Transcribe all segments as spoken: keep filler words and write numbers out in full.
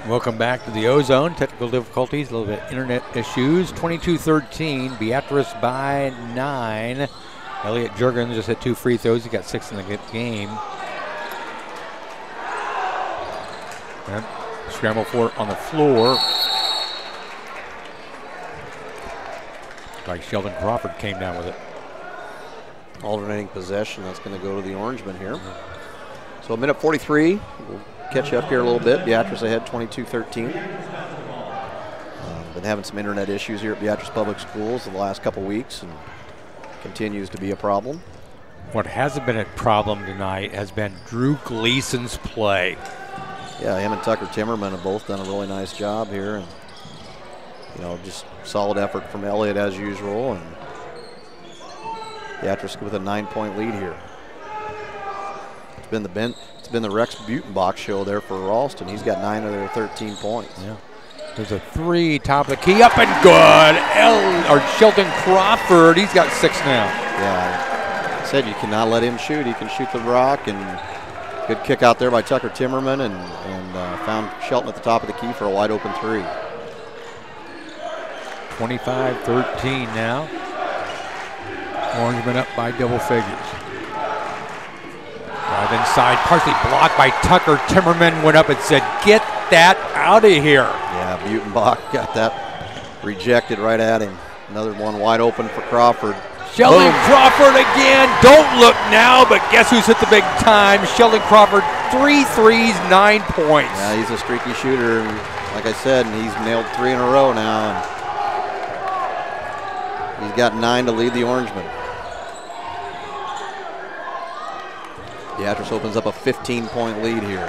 Welcome back to the Ozone. Technical difficulties, a little bit internet issues. twenty-two thirteen, Beatrice by nine. Elliot Jurgens just hit two free throws. He got six in the game. And scramble for it on the floor. Like Sheldon Crawford came down with it. Alternating possession. That's going to go to the Orangemen here. So a minute forty-three. We'll catch you up here a little bit. Beatrice ahead twenty-two thirteen. Uh, been having some internet issues here at Beatrice Public Schools the last couple weeks, and continues to be a problem. What hasn't been a problem tonight has been Drew Gleason's play. Yeah, him and Tucker Timmerman have both done a really nice job here, and you know, just solid effort from Elliott as usual, and Beatrice with a nine-point lead here. It's been the ben, it's been the Rex Butenbach show there for Ralston. He's got nine of their thirteen points. Yeah. There's a three, top of the key, up and good. El, or Sheldon Crawford, he's got six now. Yeah, I said you cannot let him shoot. He can shoot the rock, and good kick out there by Tucker Timmerman, and, and uh, found Shelton at the top of the key for a wide open three. twenty-five thirteen now. Orangemen up by double figures. Drive inside, partially blocked by Tucker. Timmerman went up and said, "Get that out of here." Yeah, Butenbach got that rejected right at him. Another one wide open for Crawford. Sheldon Boom. Crawford again. Don't look now, but guess who's hit the big time? Sheldon Crawford, three threes, nine points. Yeah, he's a streaky shooter, and like I said, and he's nailed three in a row now. And he's got nine to lead the Orangemen. Beatrice opens up a fifteen-point lead here.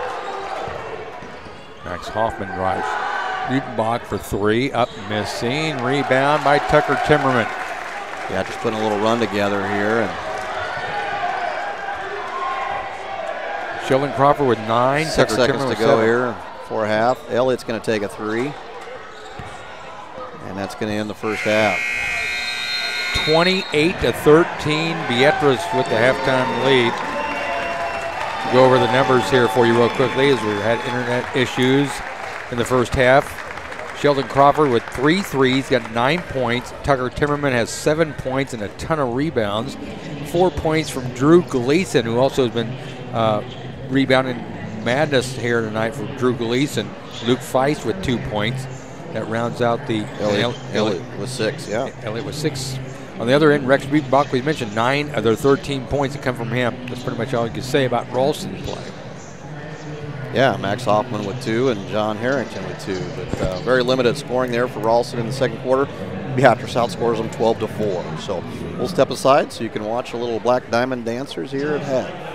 Max Hoffman drives. Butenbach for three, up missing. Rebound by Tucker Timmerman. Beatrice putting a little run together here. And Sheldon Crawford with nine. Six Tucker seconds Timmerman to with go seven. here for a half. Elliott's going to take a three. And that's going to end the first half. twenty-eight to thirteen. Beatrice with the halftime lead. Go over the numbers here for you real quickly as we've had internet issues in the first half. Sheldon Crawford with three threes, got nine points. Tucker Timmerman has seven points and a ton of rebounds. Four points from Drew Gleason, who also has been uh, rebounding madness here tonight for Drew Gleason. Luke Feist with two points. That rounds out the Elliott, Elliott with six, yeah. Elliott with six. On the other end, Rex Butenbach, we mentioned nine of their thirteen points that come from him. That's pretty much all you can say about Ralston's play. Yeah, Max Hoffman with two and John Harrington with two. But uh, very limited scoring there for Ralston in the second quarter. Beatrice outscores them twelve to four. So we'll step aside so you can watch a little Black Diamond Dancers here at half.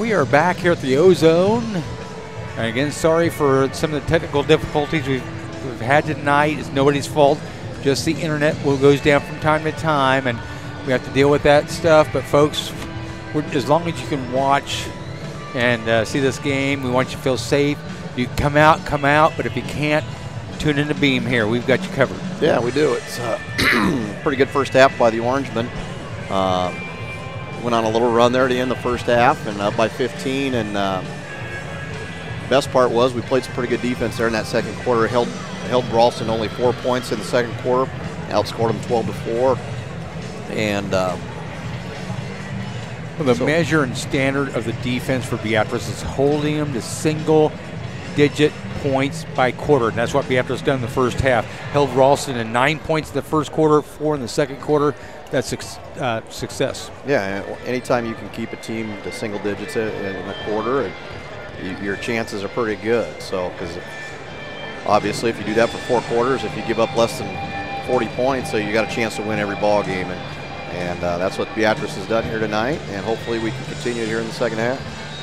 we are back here at the Ozone. And again, sorry for some of the technical difficulties we've, we've had tonight. It's nobody's fault. Just the internet will goes down from time to time, and we have to deal with that stuff. But folks, we're, as long as you can watch and uh, see this game, we want you to feel safe. You can come out, come out. But if you can't, tune in to Beam here. We've got you covered. Yeah, we do. It's a pretty good first half by the Orangemen. Uh, went on a little run there to end the first half and up by fifteen. And uh, best part was we played some pretty good defense there in that second quarter. Held held Ralston only four points in the second quarter. Outscored them twelve to four. And uh, well, the so measure and standard of the defense for Beatrice is holding them to single-digit points by quarter, and that's what Beatrice done in the first half. Held Ralston in nine points in the first quarter, four in the second quarter. That's uh, success. Yeah, anytime you can keep a team to single digits in a quarter, and you, your chances are pretty good. So, because obviously, if you do that for four quarters, if you give up less than forty points, so you got a chance to win every ball game, and and uh, that's what Beatrice has done here tonight, and hopefully we can continue here in the second half.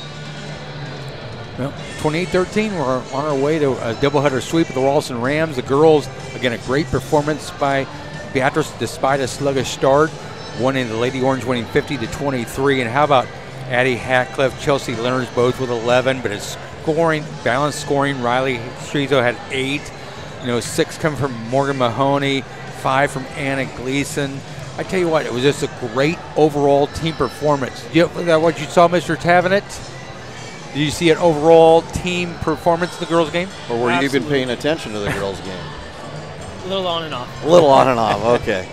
Well, twenty-eight thirteen, we're on our way to a doubleheader sweep of the Ralston Rams. The girls, again, a great performance by Beatrice despite a sluggish start. Winning the Lady Orange winning fifty to twenty-three. And how about Addie Hatcliffe, Chelsea Leonards both with eleven, but it's scoring, balanced scoring. Riley Strizo had eight. You know, six coming from Morgan Mahoney, five from Anna Gleason. I tell you what, it was just a great overall team performance. You, that what you saw, Mister Tavenet? Did you see an overall team performance in the girls' game? Or were Absolutely. you even paying attention to the girls' game? A little on and off. A little on and off. Okay.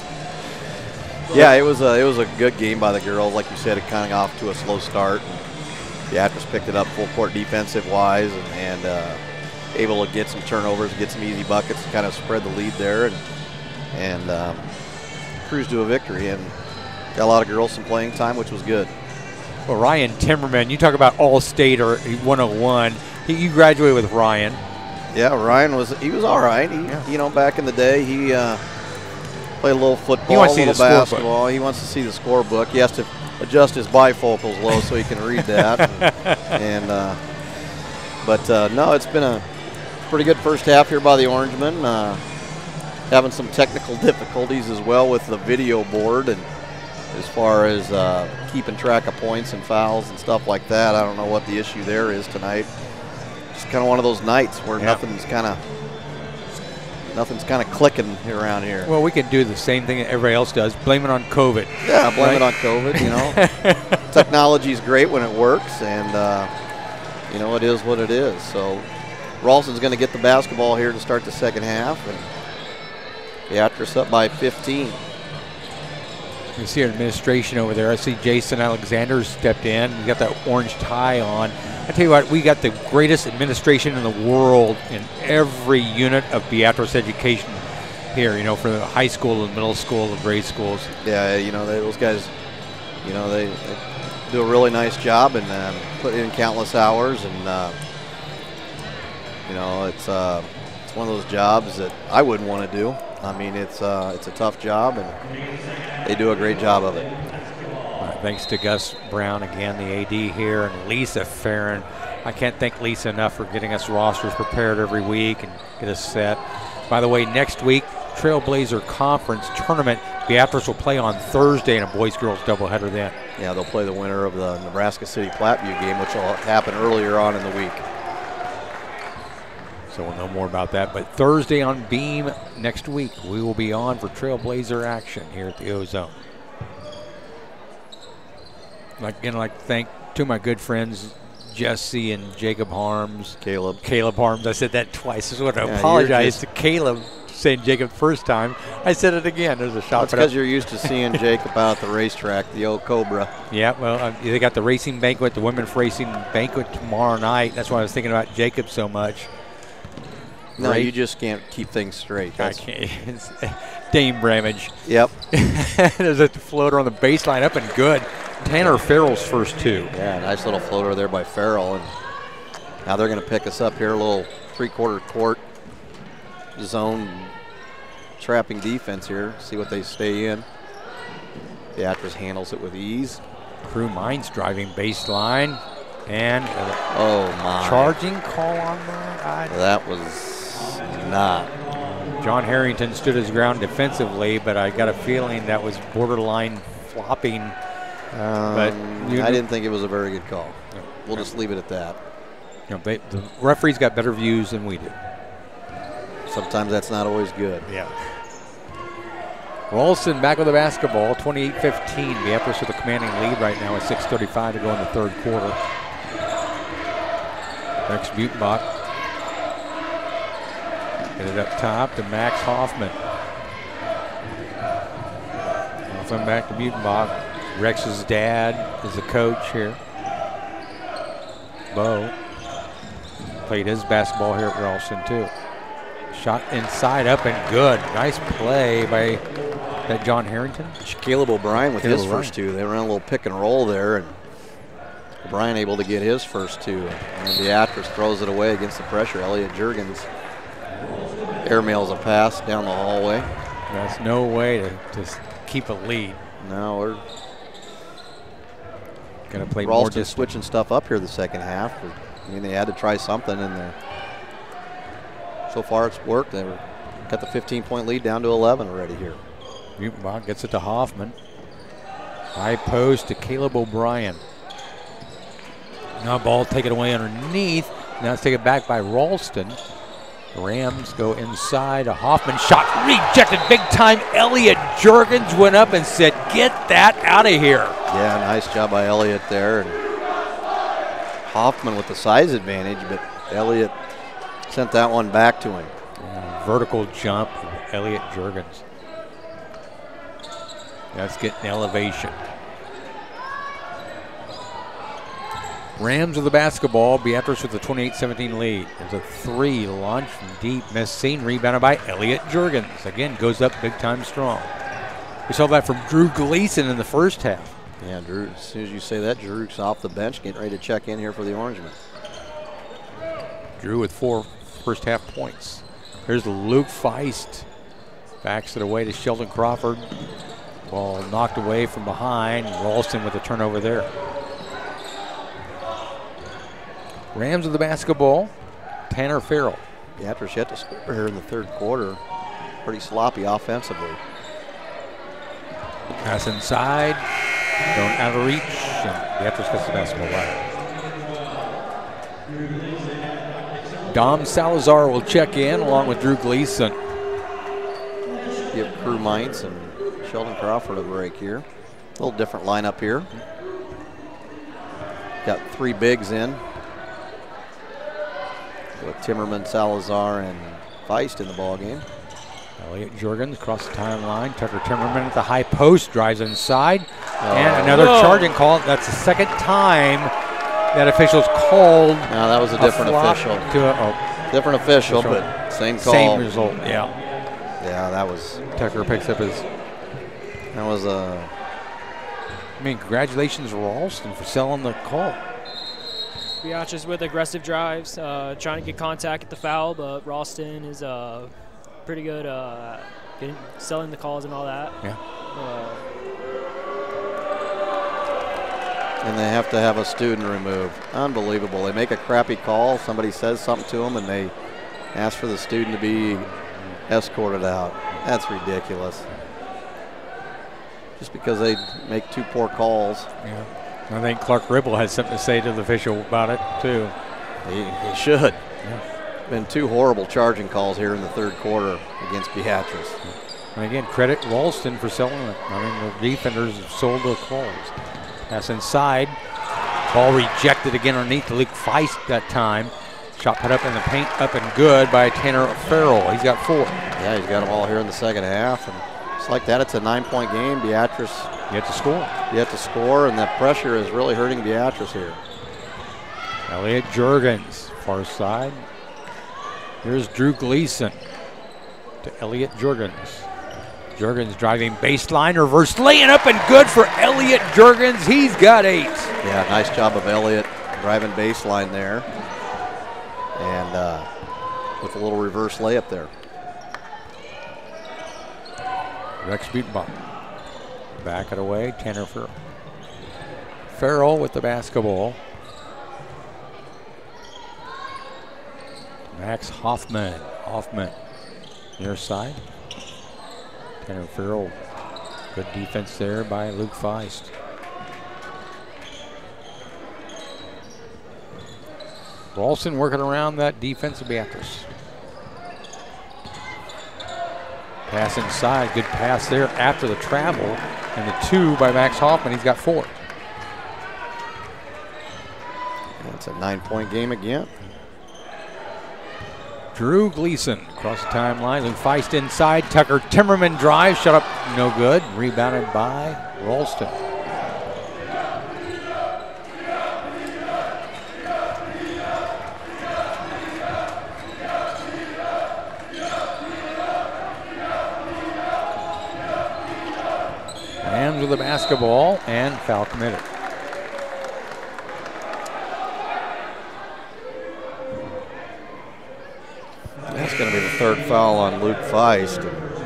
Yeah, it was a it was a good game by the girls. Like you said, it kind of off to a slow start. And Beatrice picked it up full court defensive wise, and, and uh, able to get some turnovers, get some easy buckets, to kind of spread the lead there, and and um, cruise to a victory. And got a lot of girls some playing time, which was good. Well, Ryan Timmerman, you talk about All-State or one oh one. He, you graduated with Ryan. Yeah, Ryan was he was all right. He, yeah. You know, back in the day, he uh, played a little football, he wants a to see little the basketball. He wants to see the scorebook. He has to adjust his bifocals low so he can read that. and, and uh, but uh, no, it's been a pretty good first half here by the Orangemen. Uh, having some technical difficulties as well with the video board, and as far as uh, keeping track of points and fouls and stuff like that. I don't know what the issue there is tonight. Just kind of one of those nights where yeah. nothing's kind of nothing's kind of clicking around here. Well, we can do the same thing that everybody else does. Blame it on COVID. Yeah, blame right? it on COVID, you know. Technology's great when it works, and, uh, you know, it is what it is. So Ralston's going to get the basketball here to start the second half, and Beatrice up by fifteen. You see our administration over there. I see Jason Alexander stepped in. We got that orange tie on. I tell you what, we got the greatest administration in the world in every unit of Beatrice education here, you know, for the high school and middle school and grade schools. Yeah, you know, they, those guys, you know, they, they do a really nice job and um, put in countless hours. And, uh, you know, it's, uh, it's one of those jobs that I wouldn't want to do. I mean, it's uh, it's a tough job, and they do a great job of it. Uh, thanks to Gus Brown, again, the A D here, and Lisa Farron. I can't thank Lisa enough for getting us rosters prepared every week and get us set. By the way, next week, Trailblazer Conference Tournament. Beatrice will play on Thursday in a boys-girls doubleheader then. Yeah, they'll play the winner of the Nebraska City Platteview game, which will happen earlier on in the week. So we'll know more about that. But Thursday on Beam next week, we will be on for Trailblazer action here at the Ozone. Like, again, I'd like to thank two of my good friends, Jesse and Jacob Harms. Caleb. Caleb Harms. I said that twice. I just want to Yeah, apologize to Caleb saying Jacob the first time. I said it again. There's a shot. That's because you're used to seeing Jacob out at the racetrack, the old Cobra. Yeah, well, uh, they got the racing banquet, the women's racing banquet tomorrow night. That's why I was thinking about Jacob so much. No, Right. you just can't keep things straight. I That's, can't. It's Dame Bramage. yep. There's a floater on the baseline, up and good. Tanner Farrell's first two. Yeah, nice little floater there by Farrell. And now they're going to pick us up here, a little three-quarter court zone trapping defense here. See what they stay in. Beatrice handles it with ease. Crew Mines driving baseline. And oh my. Charging call on that? I that was not. John Harrington stood his ground defensively, but I got a feeling that was borderline flopping. Um, but you, I didn't think it was a very good call. We'll just leave it at that. You know, they, the referees got better views than we did. Sometimes that's not always good. Yeah. Ralston back with the basketball, twenty-eight fifteen. Beatrice with a commanding lead right now with six thirty-five to go in the third quarter. Rex Butenbach. Get it up top to Max Hoffman. Hoffman back to Butenbach. Rex's dad is the coach here. Bo played his basketball here at Ralston too. Shot inside, up and good. Nice play by that John Harrington. Caleb O'Brien with Caleb his O'Brien. first two. They ran a little pick and roll there, and O'Brien able to get his first two. And then Beatrice throws it away against the pressure. Elliot Jurgens airmails a pass down the hallway. That's no way to, to keep a lead. No, we're gonna play more Ralston distance. switching stuff up here the second half. I mean, they had to try something, and the, so far it's worked. They were, got the fifteen point lead down to eleven already here. Butenbach gets it to Hoffman. High post to Caleb O'Brien. Now ball taken away underneath. Now it's taken back by Ralston. The Rams go inside. A Hoffman shot rejected big time. Elliot Jurgens went up and said, "Get that out of here." Yeah, nice job by Elliot there. And Hoffman with the size advantage, but Elliot sent that one back to him. Yeah, vertical jump, Elliot Jurgens. That's getting elevation. Rams with the basketball. Beatrice with the twenty-eight seventeen lead. There's a three launch from deep. Miss seen. Rebounded by Elliot Jurgens. Again, goes up big time strong. We saw that from Drew Gleason in the first half. Yeah, Drew, as soon as you say that, Drew's off the bench, getting ready to check in here for the Orangemen. Drew with four first half points. Here's Luke Feist. Backs it away to Sheldon Crawford. Ball knocked away from behind. Ralston with a turnover there. Rams with the basketball. Tanner Farrell. Beatrice yet to score here in the third quarter. Pretty sloppy offensively. Pass inside. Going out of reach. And Beatrice gets the basketball right. Dom Salazar will check in along with Drew Gleason. Give Crew Mines and Sheldon Crawford a break here. A little different lineup here. Got three bigs in. With Timmerman, Salazar, and Feist in the ball game. Elliot Jurgens across the timeline. Tucker Timmerman at the high post, drives inside. Oh. And another Whoa. charging call. That's the second time that official's called. No, that was a different flop official. To a, oh, Different official, Official. but same call. same result, yeah. Yeah, that was Tucker picks up his, that was a. I mean, congratulations, Ralston, for selling the call. Beatrice with aggressive drives, uh, trying to get contact at the foul, but Ralston is uh, pretty good uh, getting, selling the calls and all that. Yeah. Uh, And they have to have a student removed. Unbelievable. They make a crappy call. Somebody says something to them, and they ask for the student to be escorted out. That's ridiculous. Just because they make two poor calls. Yeah. I think Clark Ribble has something to say to the official about it, too. He, he should. Yeah. Been two horrible charging calls here in the third quarter against Beatrice. And again, credit Ralston for selling it. I mean, the defenders have sold the calls. Pass inside. Ball rejected again underneath to Luke Feist that time. Shot put up in the paint, up and good by Tanner Farrell. He's got four. Yeah, he's got them all here in the second half. And just like that, it's a nine-point game. Beatrice You have to score. yet to score, and that pressure is really hurting Beatrice here. Elliot Jurgens, far side. Here's Drew Gleason to Elliot Jurgens. Jurgens driving baseline, reverse laying up and good for Elliot Jurgens. He's got eight. Yeah, nice job of Elliott driving baseline there. And uh, with a little reverse layup there. Rex Butenbach. Back it away, Tanner Farrell. Farrell with the basketball. Max Hoffman. Hoffman near side. Tanner Farrell. Good defense there by Luke Feist. Ralston working around that defense of Beatrice. Pass inside, good pass there after the travel. And the two by Max Hoffman, he's got four. That's a nine-point game again. Drew Gleason across the timeline. Luke Feist inside. Tucker Timmerman drives, shut up, no good. Rebounded by Ralston. Rams with the basketball and foul committed. That's going to be the third foul on Luke Feist.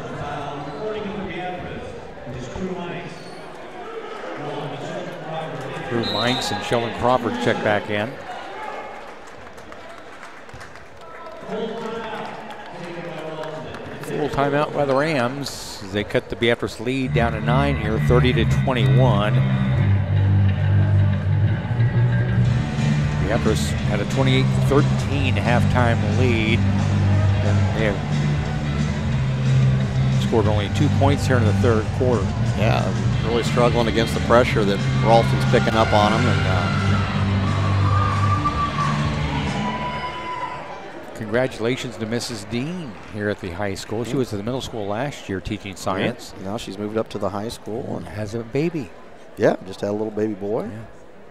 Drew Minks and Sheldon Crawford check back in. Full timeout by the Rams as they cut the Beatrice lead down to nine here, thirty to twenty-one. Beatrice had a twenty-eight thirteen halftime lead. And they have scored only two points here in the third quarter. Yeah, really struggling against the pressure that Ralston's picking up on them. And uh, congratulations to Missus Dean here at the high school. She was at the middle school last year teaching science. Yeah, now she's moved up to the high school and has a baby. Yeah, just had a little baby boy. Yeah.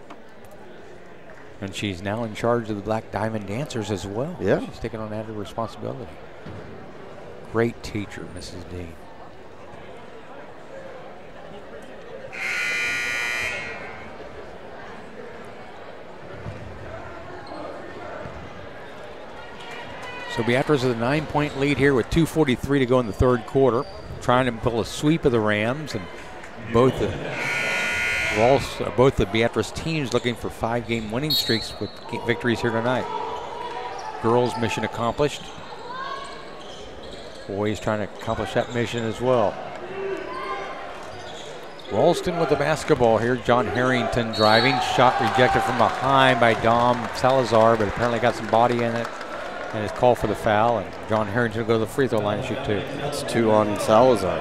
And she's now in charge of the Black Diamond Dancers as well. Yeah. She's taking on added responsibility. Great teacher, Missus Dean. So Beatrice with a nine-point lead here with two forty-three to go in the third quarter. Trying to pull a sweep of the Rams, and both the Ralston, uh, both the Beatrice teams looking for five-game winning streaks with victories here tonight. Girls' mission accomplished. Boys trying to accomplish that mission as well. Ralston with the basketball here. John Harrington driving. Shot rejected from behind by Dom Salazar, but apparently got some body in it. And is called for the foul. And John Harrington will go to the free throw line and shoot two. That's two on Salazar.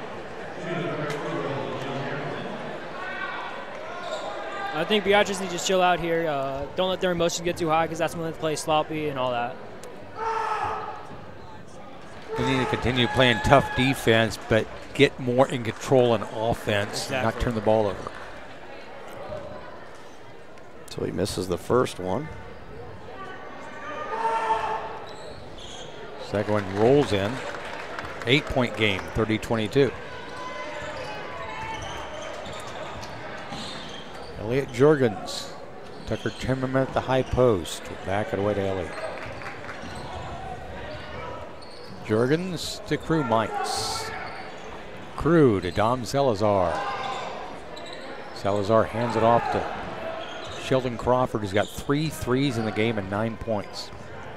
I think Beatrice needs to chill out here. Uh, don't let their emotions get too high because that's when they play sloppy and all that. They need to continue playing tough defense, but get more in control in offense, Exactly. not turn the ball over. So he misses the first one. Second one rolls in. Eight-point game, thirty twenty-two. Elliot Jorgens. Tucker Timmerman at the high post. Back it away to Elliot. Jorgens to Crew Mites. Crew to Dom Salazar. Salazar hands it off to Sheldon Crawford, who's got three threes in the game and nine points.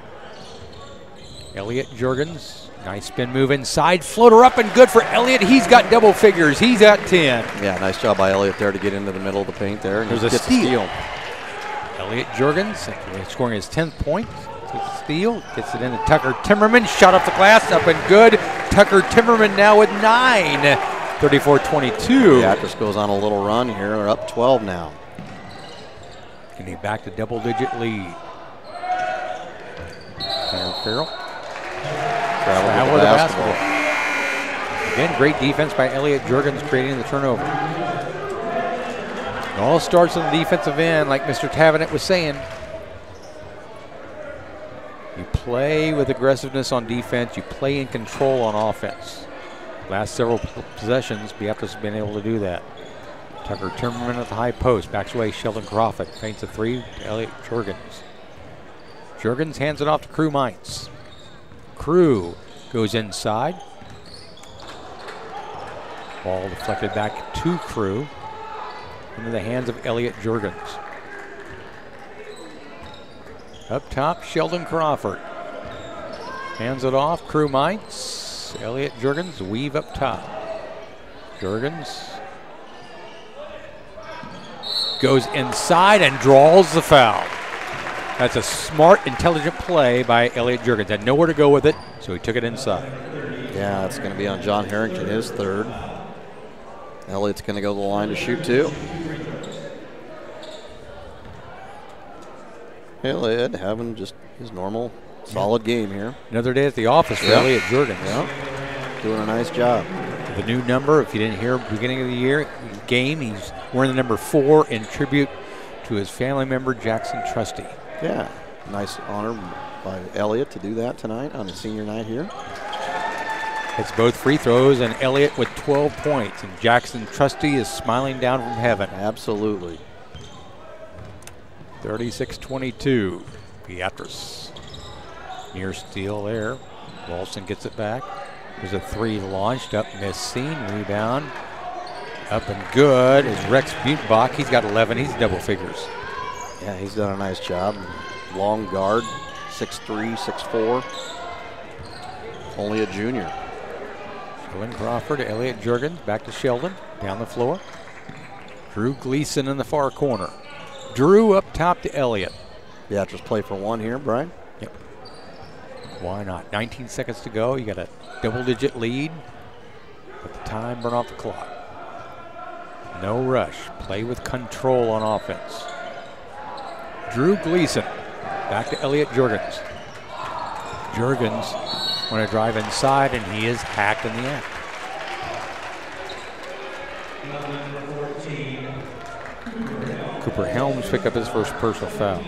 Elliot Jorgens, nice spin move inside, floater up and good for Elliot. He's got double figures, he's at ten. Yeah, nice job by Elliot there to get into the middle of the paint there. And There's a gets steal. A steal. Elliot Jorgens scoring his tenth point. Takes a steal, gets it into Tucker Timmerman, shot off the glass, up and good. Tucker Timmerman now with nine, thirty-four twenty-two. Beatrice goes on a little run here. They're up twelve now. Getting back to double-digit lead. Tanner Farrell. Travel with Travel the with the basketball. basketball. Again, great defense by Elliot Jorgens creating the turnover. It all starts on the defensive end, like Mister Tavenet was saying. You play with aggressiveness on defense. You play in control on offense. Last several possessions, Beatrice has been able to do that. Tucker Timmerman at the high post. Backs away Sheldon Crawford. Paints a three to Elliot Jorgens. Jorgens hands it off to Crew Mites. Crew goes inside. Ball deflected back to Crew. into the hands of Elliot Jurgens. Up top, Sheldon Crawford. Hands it off, Crew Mites. Elliot Jurgens, weave up top. Jurgens goes inside and draws the foul. That's a smart, intelligent play by Elliot Jurgens. Had nowhere to go with it, so he took it inside. Yeah, it's going to be on John Harrington, his third. Elliot's going to go to the line to shoot two. Elliot having just his normal, solid game here. Another day at the office for Yep. Elliot Jurgens. Yep. Doing a nice job. The new number, if you didn't hear beginning of the year game, he's wearing the number four in tribute to his family member, Jackson Trusty. Yeah, nice honor by Elliot to do that tonight on his senior night here. Hits both free throws, and Elliot with twelve points, and Jackson Trusty is smiling down from heaven. Absolutely. thirty-six twenty-two, Beatrice. Near steal there. Ralston gets it back. There's a three launched up, missed scene, rebound. Up and good is Rex Butenbach. He's got eleven, he's double figures. Yeah, he's done a nice job. Long guard, six three, six four. Only a junior. Sheldon Crawford, Elliot Jurgens, back to Sheldon, down the floor. Drew Gleason in the far corner. Drew up top to Elliot. Beatrice play for one here, Brian. Yep. Why not? nineteen seconds to go. You got a double-digit lead. Let the time burn off the clock. No rush. Play with control on offense. Drew Gleason. Back to Elliot Jurgens. Jurgens want to drive inside, and he is hacked in the act. Cooper Helms pick up his first personal foul.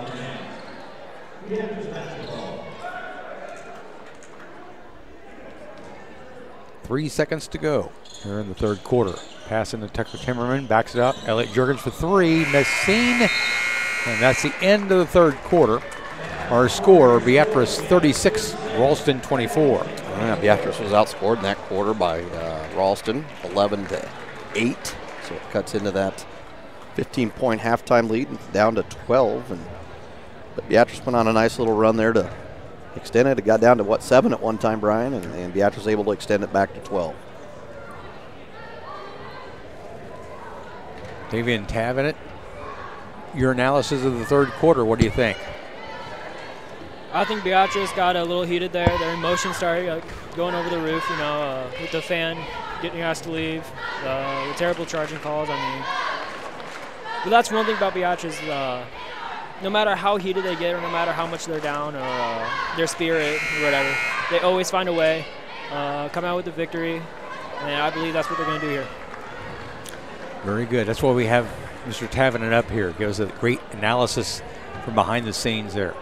Three seconds to go here in the third quarter. Pass into Tucker Timmerman, backs it up. Elliot Jurgens for three, missing. And that's the end of the third quarter. Our score, Beatrice thirty-six, Ralston twenty-four. Yeah, Beatrice was outscored in that quarter by uh, Ralston, eleven to eight. So it cuts into that fifteen point halftime lead and down to twelve. And but Beatrice went on a nice little run there to extend it. It got down to, what, seven at one time, Brian, and, and Beatrice was able to extend it back to twelve. Davian Tavenett, your analysis of the third quarter, what do you think? I think Beatrice got a little heated there. Their emotions started uh, going over the roof, you know, uh, with the fan getting asked to leave, uh, the terrible charging calls. I mean, but that's one thing about Beatrice. Uh, no matter how heated they get, or no matter how much they're down, or uh, their spirit, or whatever, they always find a way, uh, come out with the victory, and I believe that's what they're going to do here. Very good. That's why we have Mister Tavenett up here. Gives a great analysis from behind the scenes there.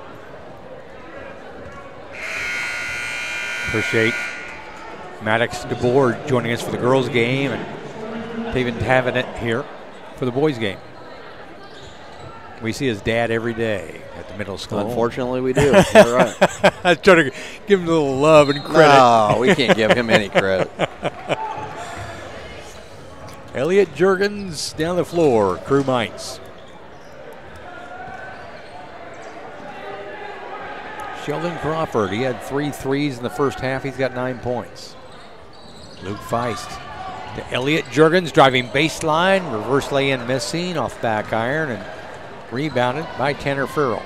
Appreciate Maddox DeBoer joining us for the girls' game, and David Tavenett here for the boys' game. We see his dad every day at the middle school. Unfortunately, we do. You're right. I was trying to give him a little love and credit. No, we can't give him any credit. Elliot Jurgens down the floor, Crew Mites. Sheldon Crawford, he had three threes in the first half. He's got nine points. Luke Feist to Elliot Jurgens, driving baseline, reverse lay-in missing off back iron, and rebounded by Tanner Farrell.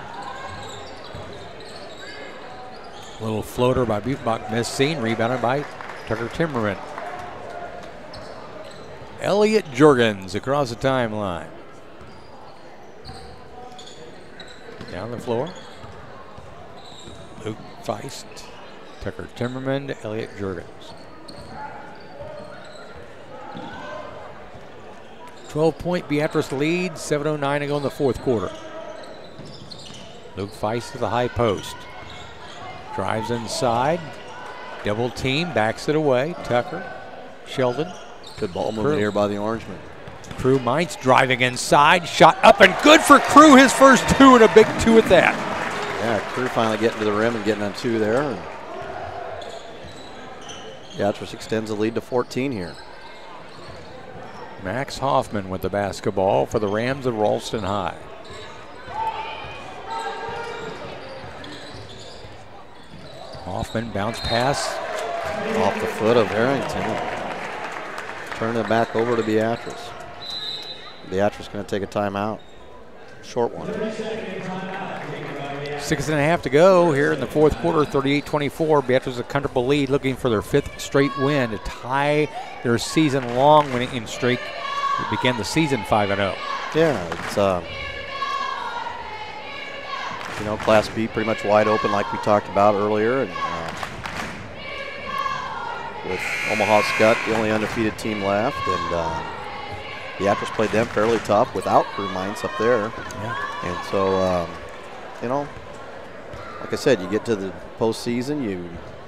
Little floater by Butenbach missing, rebounded by Tucker Timmerman. Elliot Jurgens across the timeline. Down the floor. Luke Feist, Tucker Timmerman to Elliot Jurgens. twelve-point Beatrice lead, seven oh nine to go in the fourth quarter. Luke Feist to the high post. Drives inside. Double team, backs it away. Tucker, Sheldon. Good ball movement here by the Orangemen. Crew Mites driving inside. Shot up and good for Crew. His first two, and a big two at that. Yeah, Crew finally getting to the rim and getting on two there. And Beatrice extends the lead to fourteen here. Max Hoffman with the basketball for the Rams of Ralston High. Hoffman bounce pass. Off the foot of Harrington. Turn it back over to Beatrice. Beatrice going to take a timeout. Short one. Six and a half to go here in the fourth quarter, thirty-eight twenty-four. Beatrice a comfortable lead, looking for their fifth straight win to tie their season-long winning streak. It began the season five and oh. Yeah, it's, uh, you know, Class B pretty much wide open like we talked about earlier. And uh, with Omaha Skutt, the only undefeated team left, and uh, Beatrice played them fairly tough without Crew Mines up there. Yeah. And so, um, you know, like I said, you get to the postseason, you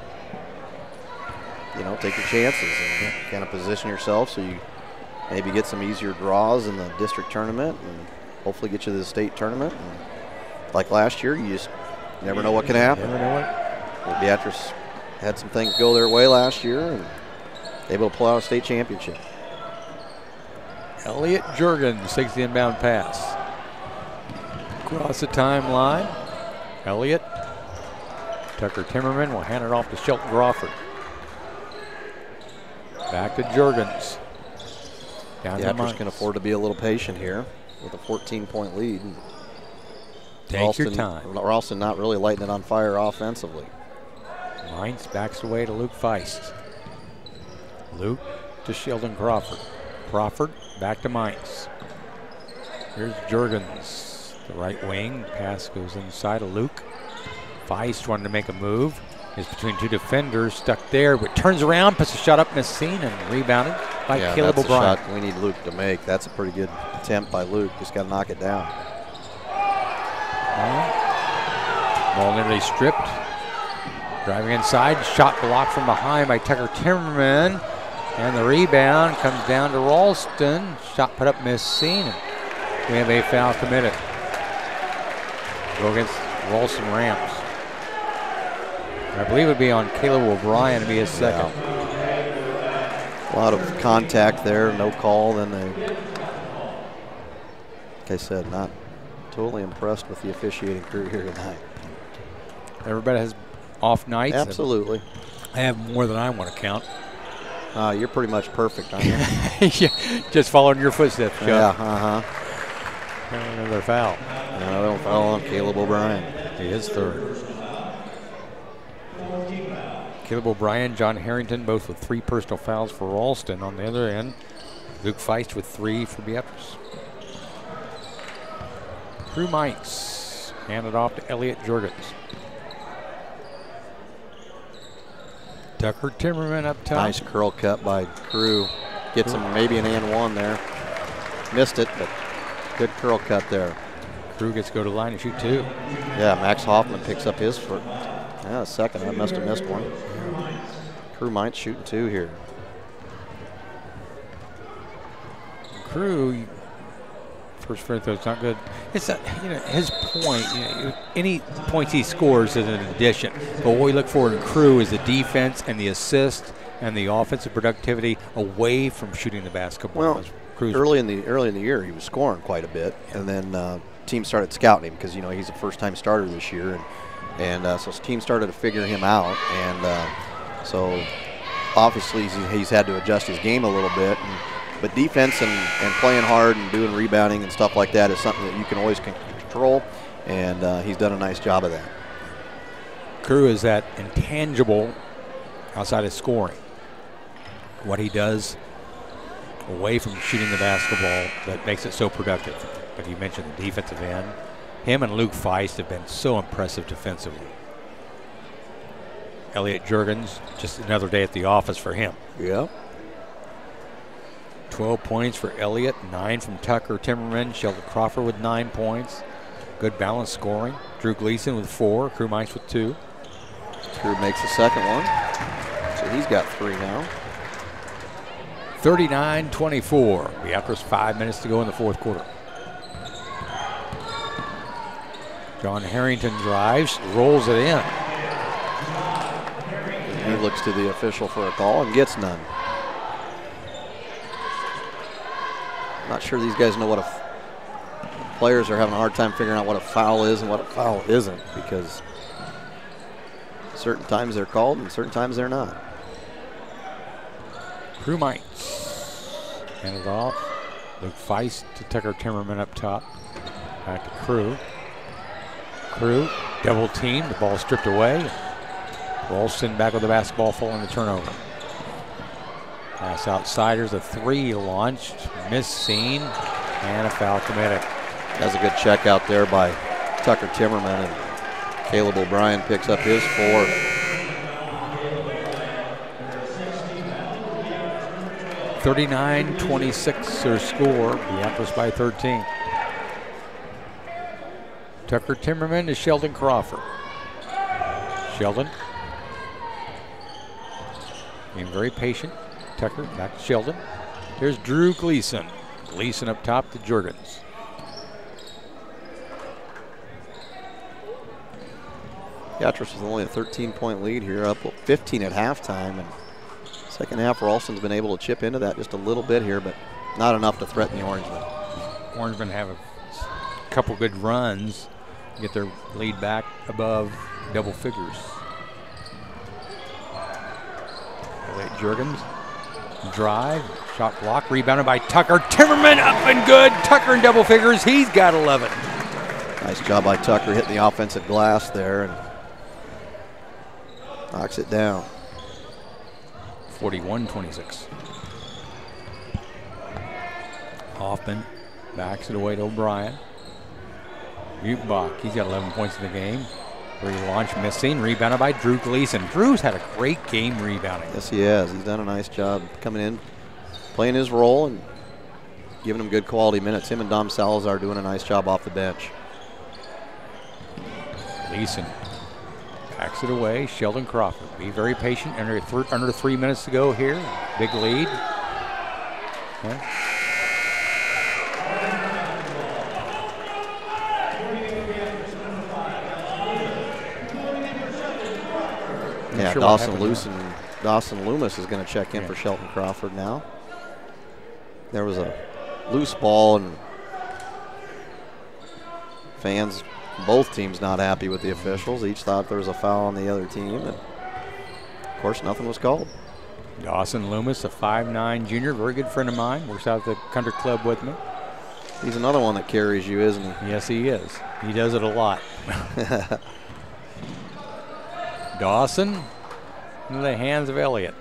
you know, take your chances and kind of position yourself so you maybe get some easier draws in the district tournament and hopefully get you to the state tournament. And like last year, you just never know what can happen. Never know what. Well, Beatrice had some things go their way last year and able to pull out a state championship. Elliot Jurgens takes the inbound pass. Across the timeline. Elliott. Tucker Timmerman will hand it off to Shelton Crawford. Back to Jurgens. Down to Beatrice Mines. can afford to be a little patient here with a fourteen point lead. Take Ralston, your time. Ralston not really lighting it on fire offensively. Mines backs away to Luke Feist. Luke to Sheldon Crawford. Crawford back to Mines. Here's Jurgens, the right wing. Pass goes inside of Luke. Feist wanted to make a move. Is between two defenders, stuck there, but turns around, puts a shot up, missed scene, and rebounded by yeah, Caleb that's O'Brien. a shot we need Luke to make. That's a pretty good attempt by Luke. Just got to knock it down. Ball nearly stripped. Driving inside, shot blocked from behind by Tucker Timmerman. And the rebound comes down to Ralston. Shot put up, missed scene. And we have a foul committed. Go against Ralston Rams. I believe it would be on Caleb O'Brien to be his second. Yeah. A lot of contact there, no call. Then they, like I said, not totally impressed with the officiating crew here tonight. Everybody has off nights. Absolutely. I have more than I want to count. Uh, you're pretty much perfect, aren't you? Yeah, just following your footsteps, Chuck. Yeah, uh-huh. Another foul. Another foul on Caleb O'Brien. He is third. Caleb O'Brien, John Harrington, both with three personal fouls for Ralston. On the other end, Luke Feist with three for Beatrice. Crew Mines handed off to Elliot Jurgens. Tucker Timmerman up top. Nice curl cut by Crew. Gets him maybe an and one there. Missed it, but good curl cut there. Crew gets to go to the line and shoot two. Yeah, Max Hoffman picks up his foot. Yeah, second. I must have missed one. Crew might shooting two here. Crew, first free throw is not good. It's a, you know, his point. You know, any points he scores is an addition. But what we look for in Crew is the defense and the assist and the offensive productivity away from shooting the basketball. Well, Crew's early in the early in the year, he was scoring quite a bit, and then uh, teams started scouting him because you know he's a first-time starter this year, and and uh, so teams started to figure him out, and uh, so obviously he's, he's had to adjust his game a little bit. And, but defense and, and playing hard and doing rebounding and stuff like that is something that you can always con control, and uh, he's done a nice job of that. Crew is that intangible outside of scoring. What he does away from shooting the basketball that makes it so productive. But you mentioned the defensive end. Him and Luke Feist have been so impressive defensively. Elliot Jurgens, just another day at the office for him. Yeah. twelve points for Elliot, nine from Tucker Timmerman, Sheldon Crawford with nine points. Good balanced scoring. Drew Gleason with four, Crew Mines with two. Crew makes the second one, so he's got three now. thirty-nine twenty-four. Beatrice five minutes to go in the fourth quarter. John Harrington drives, rolls it in. He looks to the official for a call and gets none. not sure these guys know what a f players are having a hard time figuring out what a foul is and what a foul isn't, because certain times they're called and certain times they're not. Crew Mites. Hand it off. Luke Feist to Tucker Timmerman up top. Back to Crew. Crew, double team. The ball stripped away. Ralston back with the basketball, following the turnover. Pass outsiders, a three launched, missed seen, and a foul committed. That's a good check out there by Tucker Timmerman, and Caleb O'Brien picks up his fourth. thirty-nine twenty-six their score. Beatrice by thirteen. Tucker Timmerman to Sheldon Crawford. Sheldon being very patient. Tucker back to Sheldon. Here's Drew Gleason. Gleason up top to Jorgens. Beatrice was only a thirteen point lead here, up fifteen at halftime, and second half Ralston's been able to chip into that just a little bit here, but not enough to threaten the Orangemen. Orangemen have a couple good runs, get their lead back above double figures. Late Jorgens. Drive, shot block, rebounded by Tucker. Timmerman up and good. Tucker in double figures. He's got eleven. Nice job by Tucker hitting the offensive glass there and knocks it down. forty-one twenty-six. Hoffman backs it away to O'Brien. Butenbach, he's got eleven points in the game. Relaunch missing, rebounded by Drew Gleason. Drew's had a great game rebounding. Yes, he has. He's done a nice job coming in, playing his role, and giving him good quality minutes. Him and Dom Salazar doing a nice job off the bench. Gleason backs it away. Sheldon Crawford. Be very patient. Under, th under three minutes to go here. Big lead. Yeah. Yeah, sure Dawson, Lucen, Dawson Loomis is going to check in yeah. for Shelton Crawford now. There was a loose ball, and fans, both teams not happy with the officials. Each thought there was a foul on the other team, and of course nothing was called. Dawson Loomis, a five nine junior, very good friend of mine, works out at the country club with me. He's another one that carries you, isn't he? Yes, he is. He does it a lot. Dawson into the hands of Elliott.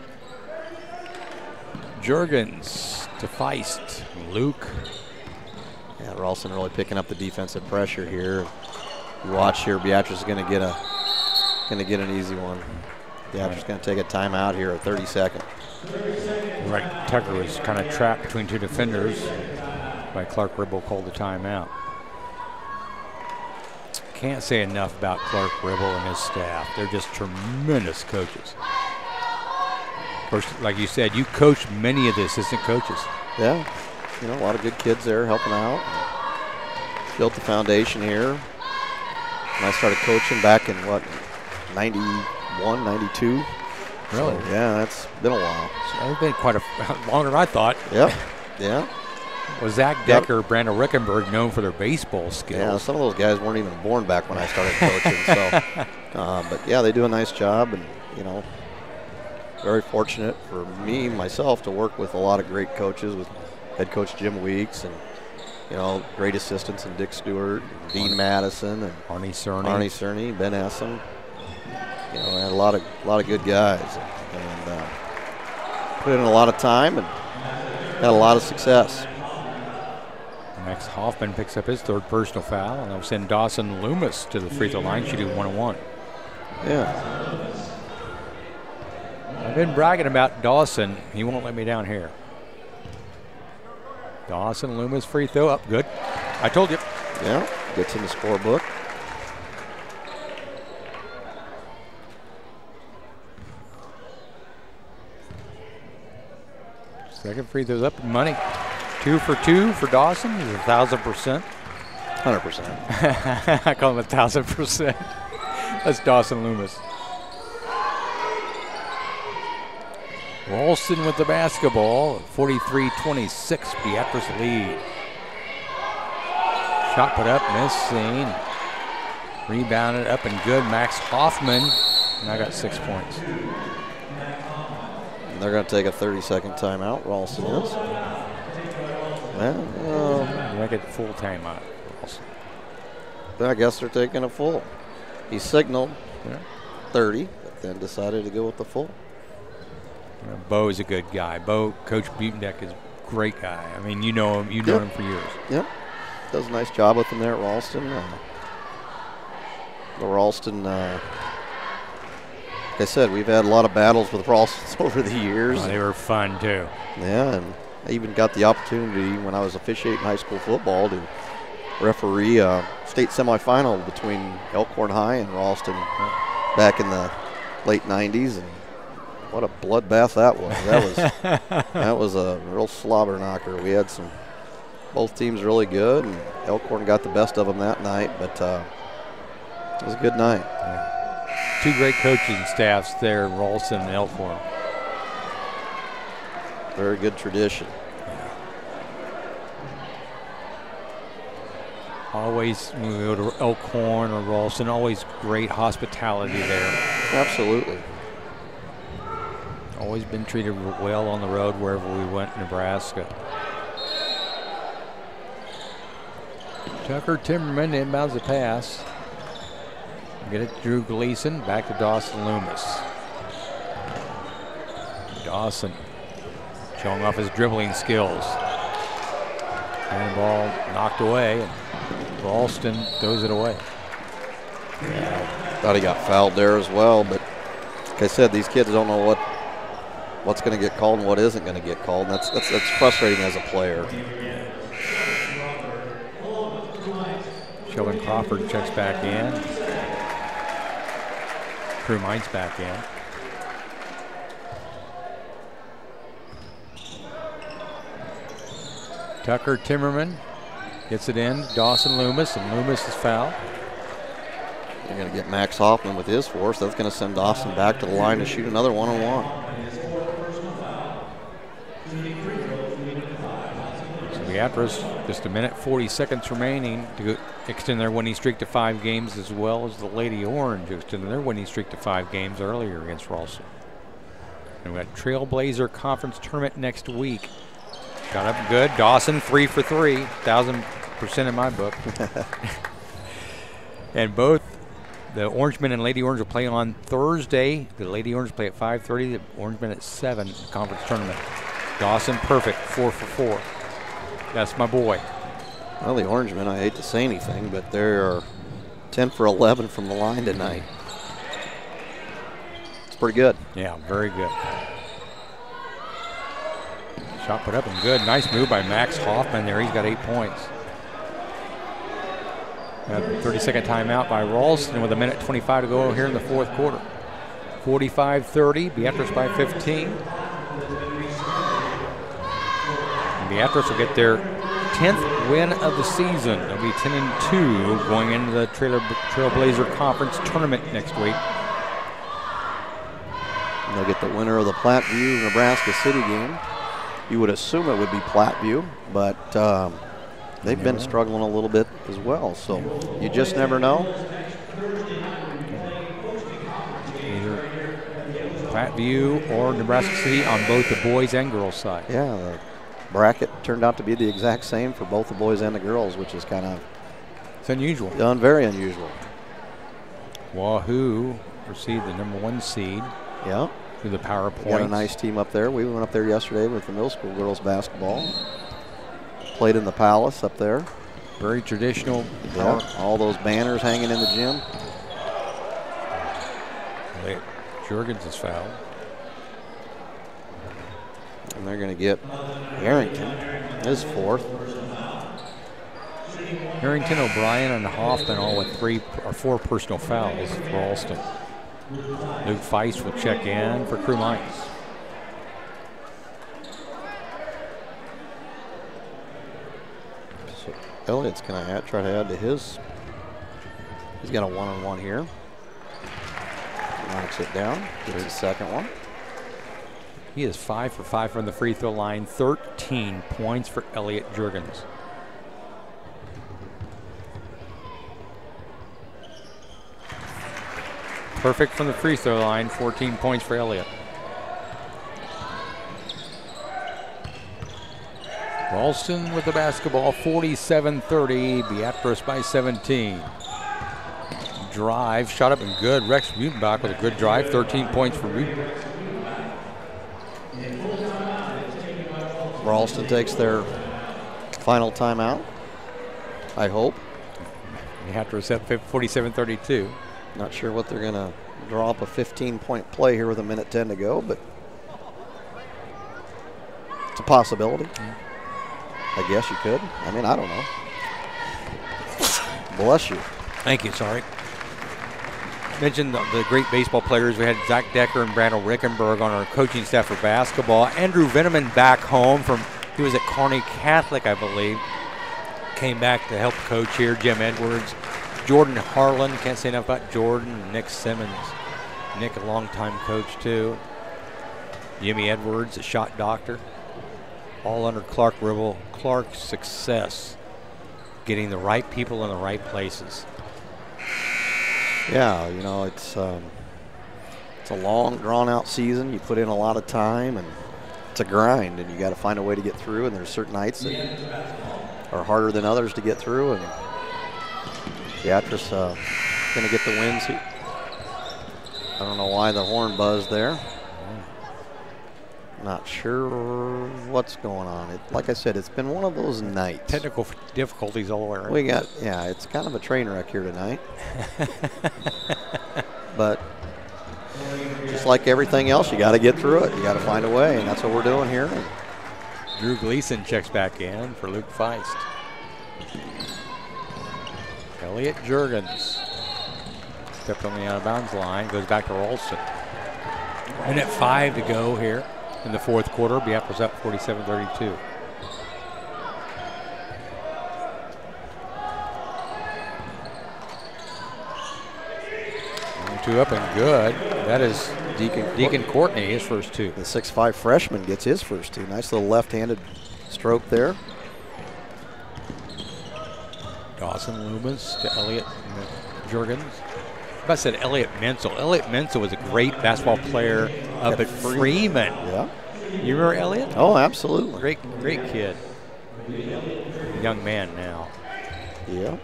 Jorgens to Feist. Luke. Yeah, Ralston really picking up the defensive pressure here. You watch here, Beatrice is going to get a going to get an easy one. Beatrice is going to take a timeout here, a thirty second. Right, Tucker was kind of trapped between two defenders. By Clark Ribble called the timeout. Can't say enough about Clark Ribble and his staff. They're just tremendous coaches. Of course, like you said, you coach many of the assistant coaches. Yeah, you know, a lot of good kids there helping out. Built the foundation here. And I started coaching back in, what, ninety-one, ninety-two? Really? So, yeah, that's been a while. So it's been quite a longer than I thought. Yep, yeah. Was Zach Decker, yep. Brandon Rickenberg known for their baseball skills? Yeah, some of those guys weren't even born back when I started coaching. so, uh, but yeah, they do a nice job, and you know, very fortunate for me myself to work with a lot of great coaches, with head coach Jim Weeks, and you know, great assistants and Dick Stewart, and Dean Madison, and Arnie Cerny, Arnie Cerny, Ben Essen. You know, I had a lot of a lot of good guys, and uh, put in a lot of time and had a lot of success. Next, Hoffman picks up his third personal foul, and they'll send Dawson Loomis to the free throw line, shooting one and one. Yeah. I've been bragging about Dawson. He won't let me down here. Dawson Loomis free throw up, good. I told you. Yeah, gets in the scorebook. Second free throw's up, money. Two for two for Dawson. He's a thousand percent. Hundred percent. I call him a thousand percent. That's Dawson Loomis. Ralston with the basketball. forty-three twenty-six, Beatrice lead. Shot put up, missing. Rebounded up and good. Max Hoffman now got six points. And they're going to take a thirty-second timeout. Ralston is. Well, uh, Make it full timeout. I guess they're taking a full. He signaled Yeah. thirty, but then decided to go with the full. Uh, Bo is a good guy. Bo, Coach Butendeck is a great guy. I mean, you know him. You've known him for years. Yep. Does a nice job with them there at Ralston. Uh, the Ralston, uh, like I said, we've had a lot of battles with Ralstons over the years. Oh, they were fun, too. Yeah, and I even got the opportunity when I was officiating high school football to referee a state semifinal between Elkhorn High and Ralston back in the late nineties, and what a bloodbath that was. That was that was a real slobber knocker. We had some both teams really good, and Elkhorn got the best of them that night, but uh, it was a good night. Yeah. Two great coaching staffs there, Ralston and Elkhorn. Very good tradition. Always, when we go to Elkhorn or Ralston, always great hospitality there. Absolutely. Always been treated well on the road wherever we went in Nebraska. Tucker Timmerman inbounds the pass. Get it to Drew Gleason, back to Dawson Loomis. Dawson showing off his dribbling skills. Handball knocked away, and Ralston throws it away. Yeah, thought he got fouled there as well, but like I said, these kids don't know what what's going to get called and what isn't going to get called. And that's, that's that's frustrating as a player. Sheldon Crawford checks back in. Crew Mines back in. Tucker Timmerman gets it in. Dawson Loomis, and Loomis is fouled. You're going to get Max Hoffman with his force. That's going to send Dawson back to the line to shoot another one-on-one. So Beatrice, just a minute forty seconds remaining to extend their winning streak to five games, as well as the Lady Orange extended their winning streak to five games earlier against Ralston. And we got Trailblazer Conference Tournament next week. Got up good. Dawson, three for three. Thousand percent in my book. And both the Orangemen and Lady Orange will play on Thursday. The Lady Orange play at five thirty. The Orangemen at seven. The conference tournament. Dawson, perfect. Four for four. That's my boy. Well, the Orangemen, I hate to say anything, but they're ten for eleven from the line tonight. It's pretty good. Yeah, very good. Shot put up and good. Nice move by Max Hoffman there. He's got eight points. Got a thirty second timeout by Ralston with a minute twenty-five to go here in the fourth quarter. forty-five thirty, Beatrice by fifteen. And Beatrice will get their tenth win of the season. They'll be ten and two going into the Trailer, Trailblazer Conference Tournament next week. And they'll get the winner of the Platteview Nebraska City game. You would assume it would be Platteview, but um, they've been struggling a little bit as well, so you just never know. Either Platteview or Nebraska City on both the boys and girls side. Yeah, the bracket turned out to be the exact same for both the boys and the girls, which is kind of It's unusual. done very unusual. Wahoo received the number one seed. Yeah. Through the power Got points. a nice team up there. We went up there yesterday with the middle school girls basketball. Played in the Palace up there. Very traditional. Yeah, all those banners hanging in the gym. Jurgens is fouled. And they're going to get Harrington, his fourth. Harrington, O'Brien, and Hoffman all with three or four personal fouls for Ralston. Luke Feist will check in for Crew Mines. So Elliott's going to add, try to add to his. He's got a one-on-one here. Knocks it down. Gets his second one. He is five for five from the free throw line. thirteen points for Elliot Juergens. Perfect from the free throw line. fourteen points for Elliot. Ralston with the basketball. forty-seven thirty. Beatrice by seventeen. Drive. Shot up and good. Rex Rutenbach with a good drive. thirteen points for Rutenbach. Ralston takes their final timeout, I hope. Beatrice up forty-seven thirty-two. Not sure what they're going to draw up a fifteen point play here with a minute ten to go, but it's a possibility. Mm. I guess you could. I mean, I don't know. Bless you. Thank you, sorry. Mentioned the, the great baseball players. We had Zach Decker and Brandel Rickenberg on our coaching staff for basketball. Andrew Veneman back home from, he was at Kearney Catholic, I believe. Came back to help coach here. Jim Edwards. Jordan Harlan, can't say enough about Jordan. Nick Simmons. Nick, a longtime coach too. Jimmy Edwards, a shot doctor. All under Clark Ribble. Clark's success, getting the right people in the right places. Yeah, you know, it's um, it's a long, drawn-out season. You put in a lot of time, and it's a grind, and you got to find a way to get through. And there's certain nights that are harder than others to get through. And Beatrice uh, going to get the wins. I don't know why the horn buzzed there. Not sure what's going on. It, like I said, it's been one of those nights. Technical difficulties all around. We got, yeah, it's kind of a train wreck here tonight. But just like everything else, you got to get through it. You got to find a way, and that's what we're doing here. Drew Gleason checks back in for Luke Feist. Elliot Juergens stepped on the out-of-bounds line, goes back to Ralston. Minute five to go here in the fourth quarter. Beatrice up forty-seven thirty-two. Two up and good. That is Deacon, Deacon Courtney, his first two. The six five freshman gets his first two. Nice little left-handed stroke there. Dawson Loomis to Elliot Juergens. I said Elliot Menzel. Elliot Menzel was a great basketball player up at Freeman. Yeah. You remember Elliot? Oh, absolutely. Great, great kid. Young man now. Yeah.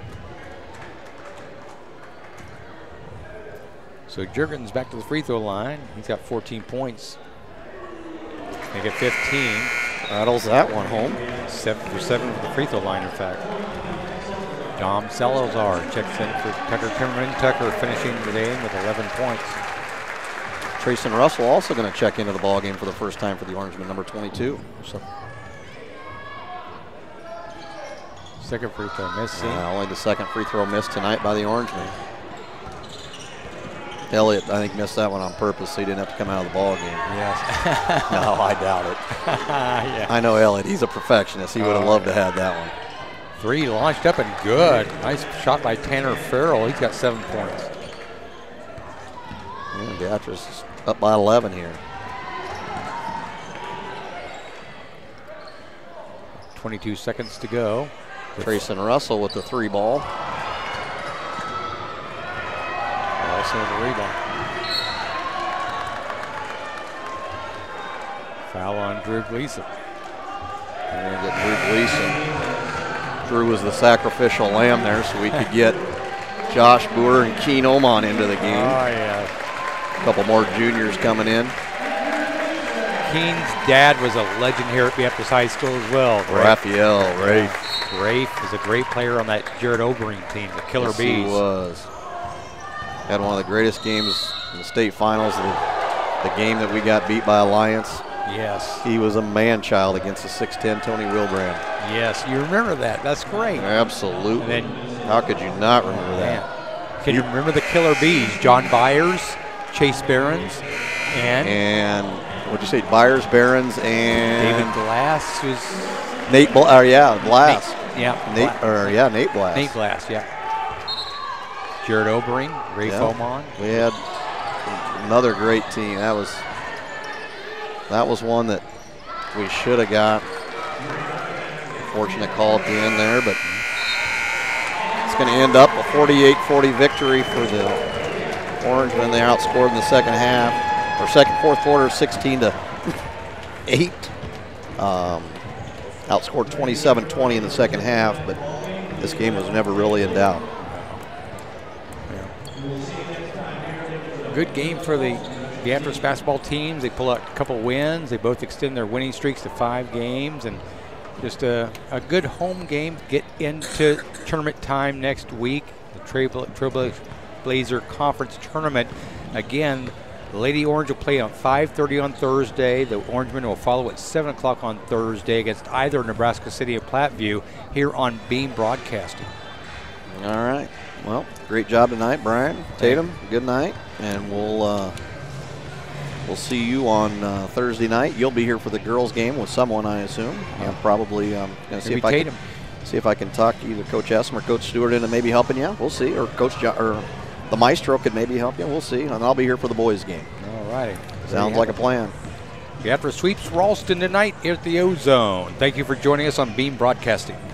So Juergens back to the free throw line. He's got fourteen points. Make it fifteen. Rattles that one home. Seven for seven for the free throw line, in fact. Dom Salazar checks in for Tucker Timmerman. Tucker finishing the game with eleven points. Trayson Russell also going to check into the ball game for the first time for the Orangemen, number twenty-two. So. Second free throw miss. Uh, only the second free throw missed tonight by the Orangemen. Elliot, I think, missed that one on purpose so he didn't have to come out of the ball game. Yes. No, I doubt it. Yeah. I know Elliot. He's a perfectionist. He would have oh, loved yeah. to have that one. Three launched up and good. Nice shot by Tanner Farrell. He's got seven points. Yeah, Beatrice is up by eleven here. twenty-two seconds to go. Trayson Russell with the three ball. Also the rebound. Foul on Drew Gleason. And we're going to get Drew Gleason. Drew was the sacrificial lamb there, so we could get Josh Boer and Keen Oman into the game. Oh, yeah. A couple more juniors coming in. Keen's dad was a legend here at Beatrice High School as well. Raphael Rafe. Rafe was a great player on that Jared Obering team, the Killer yes, Bees. He was. Had one of the greatest games in the state finals, the, the game that we got beat by Alliance. Yes. He was a man-child against the six ten Tony Wilbrand. Yes, you remember that. That's great. Absolutely. And then, how could you not remember that? Man. Can you remember the Killer Bees? John Byers, Chase Behrens, and? And what'd you say? Byers, Behrens, and David Glass was. Nate, Bla or yeah, Glass. Nate, yeah. Nate, or yeah, Nate Glass. Nate Glass, yeah. Jared Obering, Rafe yeah. Oman. We had another great team. That was that was one that we should have got. Fortunate call at the end there, but it's going to end up a forty-eight forty victory for the Orangemen. They outscored in the second half, or second, fourth quarter, sixteen to eight. Um, outscored twenty-seven twenty in the second half, but this game was never really in doubt. Yeah. Good game for the Beatrice basketball teams. They pull out a couple wins. They both extend their winning streaks to five games, and just a, a good home game. Get into tournament time next week. The Trail- Trailblazer Conference Tournament. Again, the Lady Orange will play on five thirty on Thursday. The Orangemen will follow at seven o'clock on Thursday against either Nebraska City or Platteview here on Beam Broadcasting. All right. Well, great job tonight, Brian. Tatum, good night. And we'll uh, we'll see you on uh, Thursday night. You'll be here for the girls' game with someone, I assume. Yeah. I'm probably um, going to see if I Tatum. can see if I can talk either Coach Essom or Coach Stewart into maybe helping you. We'll see. Or Coach jo- or the Maestro could maybe help you. We'll see. And I'll be here for the boys' game. All righty. Sounds like a plan. Beatrice sweeps Ralston tonight at the Ozone. Thank you for joining us on Beam Broadcasting.